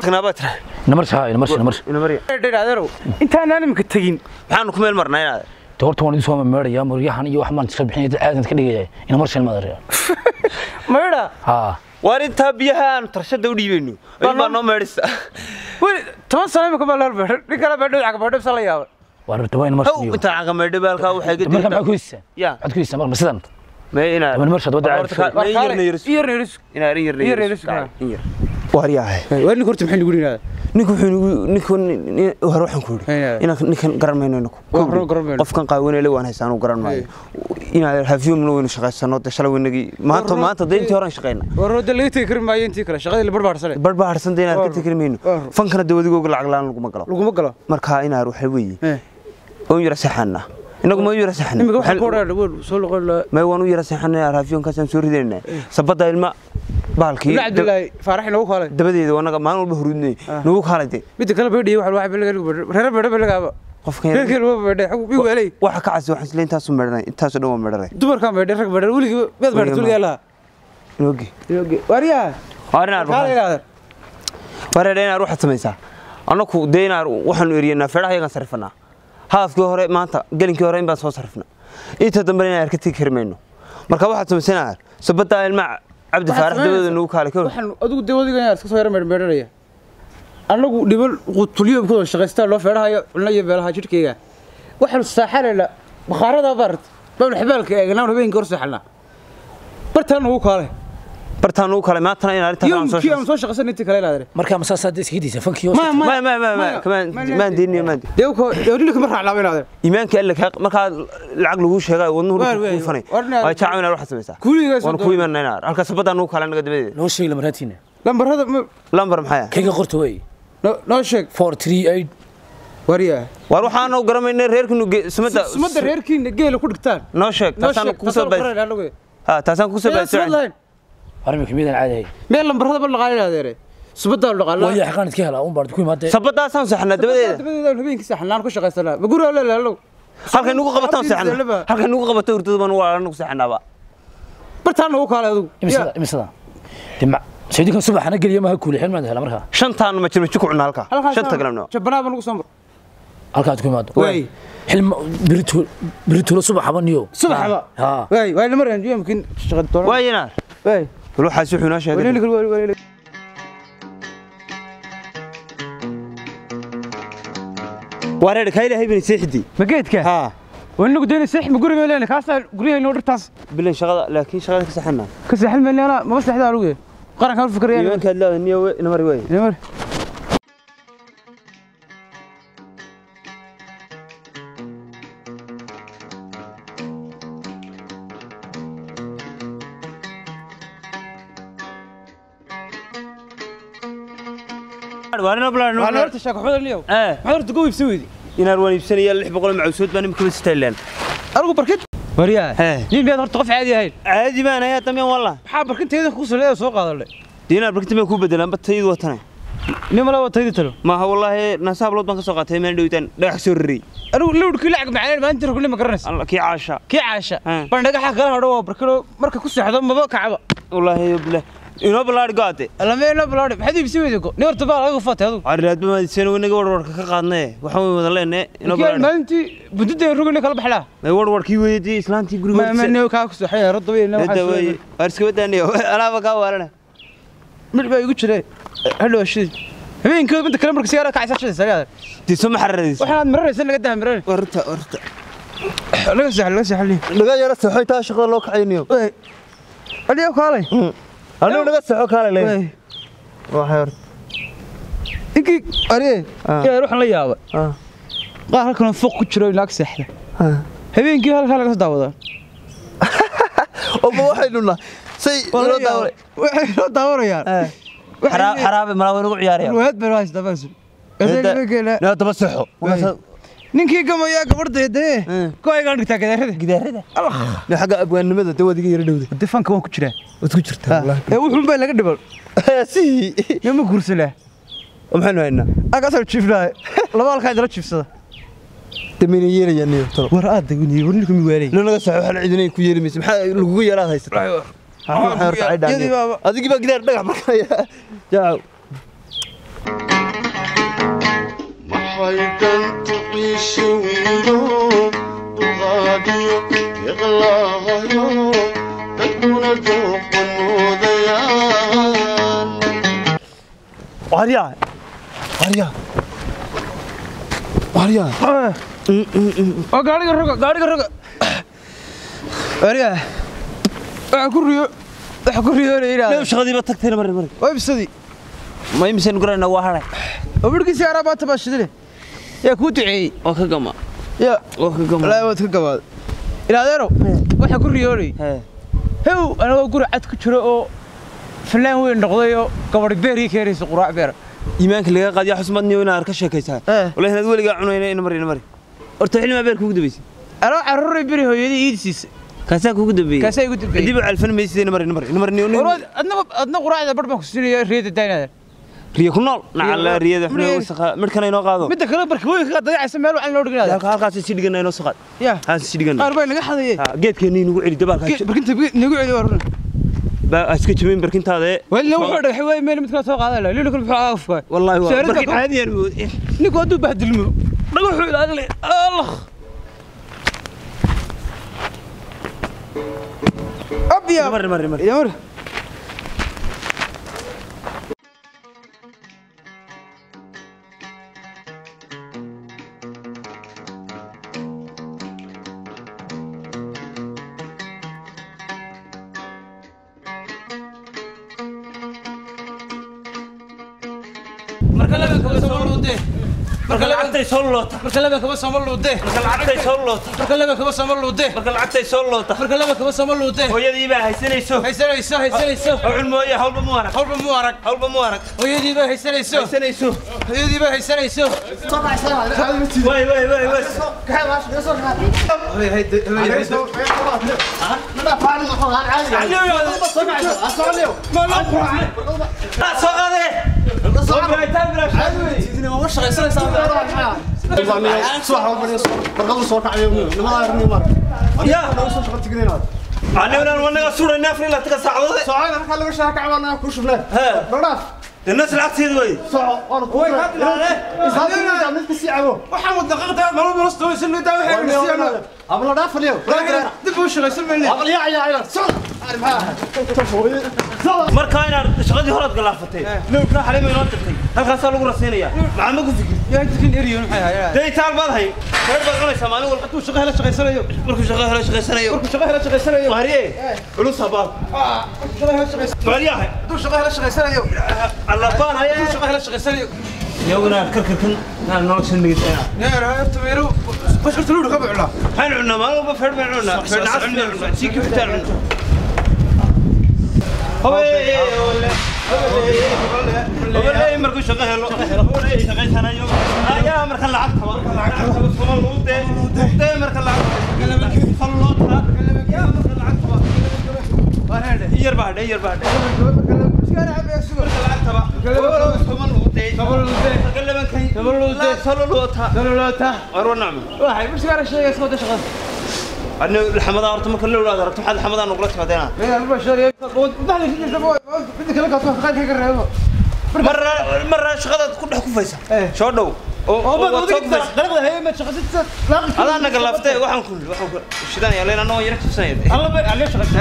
tagnaa baa tira نمر هذا أنت أنا مكتجين maxaanu ku meel marnaa inaad دورت وانا سوى مريا مريحان يو حمان تسبحين عادة كده إنه مرش المدرسة مرة ها waar intaa biyaha aan tarshada u dhiibayno ay baa noo meedhisa تمام سلام كم الله البحر رجال بدو عقب بدو صليا وارتوين مرش haw intaa caga meedho baalka waxay ka مركب عكويسة يا عكويسة مرة مسدن ma inaad من مرش ودع يرنيرس inaad waaryahay وين كنت محل يقولين هذا ninku hore waxaan ku yiri ninkan garanmayno qofkan qaawanay la waan haysan oo garanmayo inaad hafiyum loo shaqeysano shalay weynagi maanta deyntii hore shaqeyna warada la tii kirmaayo intii kale shaqada la barbaarsan deynaa ka tikirmayno fankana dawadiga lacag laan laguma galo marka inaad waxa weeye oo yara saxana inagu ma yara saxana imika waxa ku dhaadhay soo loqol ma waan u yara saxana hafiyum ka san soo ridayna sabada ilma baalkii Abdullahi Faarax inoo kale dabadeeda wanaga maalin walba hurudnay nagu khalade mid kale beediyay waxa reer beedha laga qofkeen reer beedha xaq u weelay waxa ka casay waxaan isleeyntaas u meedhanay intaas oo dhan waa meedhanay dumarka beedha rag beedha waliga mid beedha tuliyala noogi wariya warina ruuxa sameeysa anaku deynar waxaan eriyana faraxaygan sarifnaa haafkii hore maanta galinkii hore in baan soo sarifnaa inta dambe inaan arkay kirmayno marka waxa sameeysanaa sabada ilma عبد الفارح دبده نو كاله كل waxaan adigu dawadiga inaad iska soo yar meedmeedhanaya anagu dhibal qutuliyo ku shaqeystaa loo feerahayo cunaya beelaha jirkeyga waxaan saaxalay bakhaarada bart baan xibaalka eegnaa habeenkii hor saaxalna bartaan uu kale maanta in arinta soo shaqeysan intii kale ilaadare marka masaasad iskidiisa fankiyo ما كمان ديني ما deewko deewdilka ma raaclaa ilaadare iimaanka ilaa marka lacag lagu sheegay wadnuhu ku fanay ay taacawina ruux sameeysa waan ku iimaanayna halka sabada uu kale naga dabadeed loo sheegay lamaratina lambar maxay kayga qorto way noo sheeg 438 wariya war waxaan u garamaynay reerkinu sumada reerkiina geela ku dhigtaan noo sheeg taasaan ku soo baay ha taasaan ku soo baay armi kimidan caadi meel lambarada bal laqaa ilaadare subada laqaa way xaqaan iska hela oo baad ku imaatay sabadaasaan saxna dabadeeda habeenkii saxnaan ku shaqeysanaa ma guriga la laalo halka nagu qabataan saxna halka nagu qabato urtadu baan waa anagu saxnaaba bartaan ugu kale adigu imsada dima sayidkan subaxna galiya ma kuuli xilmaan hela marka shantaan ma jirmo ku cunaa halka shanta galabno jabanaaba nagu soo mar halka aad ku imaado way حلم بريتو صباح بنيو صباح ها واي لمر يمكن شغل دور واينا واي روح حاسوحنا شهاده ويلي وارد كايله هيبن سيحدي ما جيتك ها وانو قدين سيح ما غوري ميلين كاسا غوري انو درتاس بالله شغله لكن شغله كسحنا كسحل ملي انا ما بسحدا لوغي قرن كان فكر يعني كان لا نيو نمر وي نمر وانا بلان انا قلت شاك خذ اليوم ما قدرت تقوي بسويدي ينار وين يبسني 600 معسود بان يمكن ستيلان ارجو بركت وريا لين بيد هرت قف عادي هاي عادي ما انا تمام والله maxaa barkinteeda ku soo soo qaaday dinar barkinta ku bedelan bataydu watana nima la wataydu talo ma ha wallahi nasaab lood baan ka soo qaatay meel dhawtaan dhagax soo riri anigu lawdkii lacag macaan ma inta kulli ma garanaysa Allah ki caasha baan dhagaxa kala hadho waa barkado marka ku saxdo maba kacaba wallahi billah inoo balaad gaate alameena balaad maxay ibsiweedo neerta baa laga fatay adu ariid ma seen wanaga warwarka ka qaadnay waxaan wada leenay inoo balaad maanti budada rugna kala baxlaa may warwarkii weydii islaantii guriga ma neew ka ku saxay rado weeyna waxa arska wadaaniyo alaaba ka waarana mid baa igu jiray halo shid habeenkii mid kale marka sigaara ka caysashada sagaar diso ma xarradayso waxaan maraysan laga daa maray warta laga saxli laga yara saxay taa shaqada loo kacayniyo aliyo kaalay أنا نقص حوك على ليه؟ واحد. إنكي أريه يا روح الله يابا. قال هالكلام فوق كتير وينك سحلة. هبي إنكي هالكلام داودا. أبو واحد لنا. سي لو داور. لو داور يا. حرام ما هو نقول ياري. الوهد بالواش تبص. لا تبصحه. ninkii gamaya gabadha deedee kooy gaan dhigta gidaarada Allah la xaga abwaannimada dawadiga yar dhawday difanka waan ku jiraa wad ku jirtaa wallahi wuxuu baa laga dhibal si ma guursala waxaan haynaa aga soo jiifnaa laba halka jira jiifsada damina yeerayaan talo war aad dagni warniku mi weelay naga saxo hal cidinay ku yeerimaysa maxaa lagu yaraad haysataa adigi baa gidaar dhagax markaya jaa ويكن تعيش ويوم وغادي يغلاغيو تكون ذوق النوديان واريا gaariga roga ariya waxa ku riyoonayna ليش شغدي ما تكتير مرة way bisadi ما يمسن قرنا واحد obarkiisa araba tabashadile yaa ku duceeyay وكجمع yaa وكجمع la wad ka gabaad ilaadeero waxa ku riyoonay hew anagoo guri cad ku jiro oo filaan weyn noqday oo gabadh beeri keenayso quraac beer إيمانك اللي قاعد يحس مدني وأنا أركش كيسها ولا هنا دول قاعد عنوينا نمري أرتاح لي ما بيرك وجد بيس أنا عروري بيري هو يدي يدسيس كاساك وجد بيس كاساك وجد بيس دي بقى الفيلم بيس نمري وراد أدنى قرآن إذا برضه مخصوصين ريد الدين ريا كنال نعلى ريا إحنا وسخاء مركنا ينقاضو متى كلام بركوي خد ضيع اسمه له عن لورد لا هذا هالقاس يصير جنا ينصقات يا هذا يصير جنا 40 نجح هذا جيت كني نقول دبالك بركنت نقول ورنا بقى أسكت مين بركنت هذا ولا وحده حواي مين مثل سوق هذا لا ليلك الفعاف والله هو بركنت عادي يعني نقعدوا بهدل المو نقول حول هذا الله أبيا مر يا مر مركلعتي سولوتا مركلبك بس ملوده مركلعتي سولوتا مركلبك بس ملوده مركلعتي سولوتا مركلبك بس ملوده ويدي بقى هيسنيسو هيسنيسو علمويه حول بموارك حول بموارك ويدي بقى هيسنيسو ويدي بقى هيسنيسو واي الناس العكسية وين؟ وين محمد دقيقة ما هو بنص يسلم ده وحنا أبلا دافع اليوم دبوش يسلم لي أبلا يا مركاينا شغلي هرد قلافتي لو كنا حليم ينطقي هل خاصة لو رسينيا مع ما قفك يا أنت كن إريون حياة ده يتعال بعض هاي كيف بقولي سامعني ولا تو شغالة شغال سنة مركو شغالة سنة شغال سنة وهريه فلوس هبال شغالة شغال فاليا هاي تو شغال سنة الله بان هاي شغال سنة يومنا كركن كان نوكس نيجي يا رأيت ميرو بس قلت له قبل لا هل عنا ما هو بفرد من عنا فرد عصر سيك بتاع عنا هو ولا مركو شغال ولا شغال سنة يوم يا مركل العقد بس كمان موده مركل العقد خلوتها يا مركل العقد يربح أنا الحمد أرتم كل أولاد أرتم حد الحمد أنا قلت بعدين. مرة شغلت كل حكوا فيسا. شو دو؟ هذا أنا قلفته وحن كل شدان يا لين أنا يركز سنة. الله شغلت.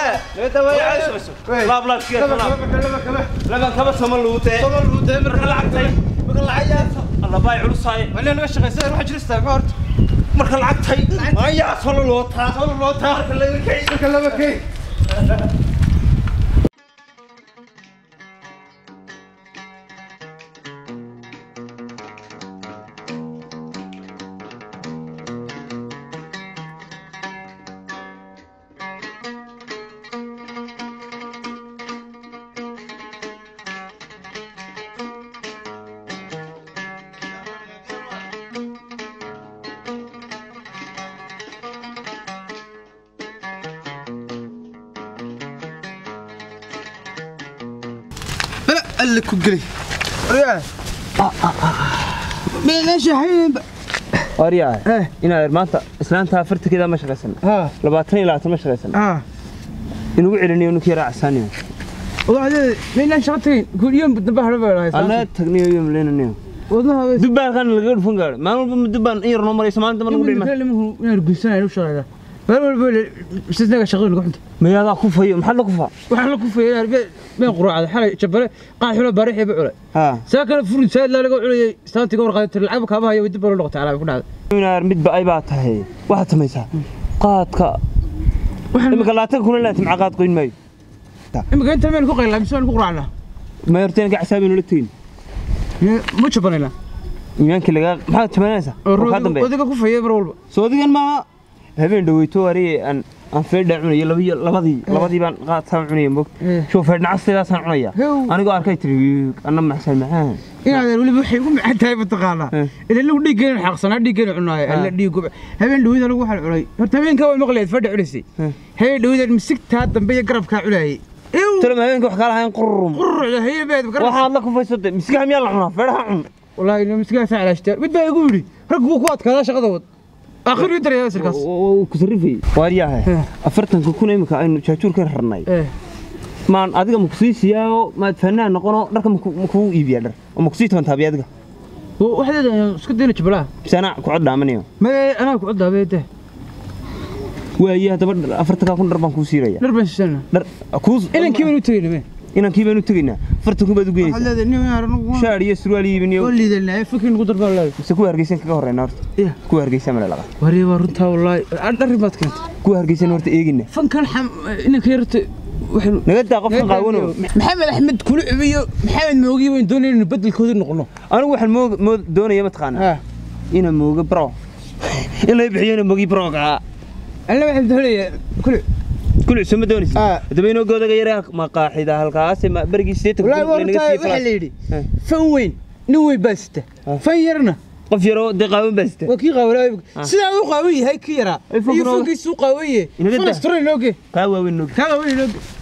بلا كيف لا كبس سملوته. مرة لعبتي. الله باي عروساي. ولا أنا شغال سنة روح جلست فورت. مرة لعبتي. أيه صلوا لوتها. كلامك اللي كوجلي ريا من ايش هين أريا إنا مانتا إسلامتها فرت كذا ما شغلسنا لباتني لا ما شغلسنا إنه يعلني إنه كيرا عساني وهذا من ايش شغلتين كل يوم بتنبه ربع أنا تغني يوم لين اليوم wadnaha dubbaan kan laga dhufan gaar maalmo dubbaan in yar noo marayso maalinta mar ma inaan guusanayno shaqada bal sidnaga shaqada lagu xunta meeyaga ku fayo maxaa la ku faa waxaan la ku fayay been quraacada xalay jabale qaad xulo baariixi ba culay ha saakana furin saad la laga culayay istaantiga warqaad lacag ka bahayo dib loo noqotay alaab ku dhacday inaar mid ba ay baa tahay waxa samaysaa qaadka imika laatan kuna laatan qaad qoyn maayo imika inta meel ku qaylaa misaan ku quraacna ma yarteen ka xisaabiino la tiin ma jabanayna iimaanka laga maxaa jabanaysa ka dambe wadiga ku fayay mar walba soo digan ma habeen dhaweyto wariye aan feedha cunay labadii baan qaadsan cunay moog shoo feedha castidaas aan cunaya anigoo arkay tiri anna maxsan macaan inaad wali waxay ugu macaan tahay bataqaana ilaa lagu dhigeen xaqsana dhigeen cunaay alla dhiigo habeen dhaweyda lagu xal cunay horta habeenka way maqleed feedha culisay habeen dhaweyda misigta dambe iyo garabka cunay tolo habeenka wax kala hayn qurum haybeed waxa la ku faysatay miskiga miyaa la cunaa feedha cun wallahi miskiga saalaashtaa mid baa igu yiri rag ku adkaada shaqada wad آخر يدري يا سركاس. وكسرفي. وارياه. أفرتن كوكونا يمكن إنه شاشور كان حرناي. ما أديك مكسيس يا ما تفنى نقول رقم مكو يبيع در. ومكسيس من تابي أديك. واحدة سكدينا شبلا. بس أنا قعد عمنيه. ما أنا قعد بيته. وياه تبر أفرتك أكون دربان كوسيرة يا. دربان سنة. در كوز. إلين كيف نتوينا مين؟ إنا كيف نتوينا فرتك بدو جيس. هذا النيو يارنو. شاري يسرولي بنيو. كل ذا اللي فكر نقدر بالله. سكوا هرجيسين كهرة نارت. إيه. كوا هرجيسين من اللاغة. وري ورنتها والله. أدري ما تكنت. كوا هرجيسين ورت إيجينا. فن كان إنك يرت. نقدر قفن قاونه. محمد أحمد كل عبيه محمد موجي وين دوني نبدل كودر نقولنا. أنا واحد مو دوني يوم تخانة. إنا موجي برا. إلا يبحينا موجي برا كا. أنا واحد دوني كل سمة دوني. تبينه جودا غيره مقاعدة هالكاس ما برجي سيت. لا ورتا وحليدي. فن وين؟ نوي بسته. فيرنا. قفيرو دقاوي بسته. وكي قوي. سلا قوي هاي كيرا. يفوق السوق قوية. فلسطين نوجي. قوي نوجي. قوي نوجي.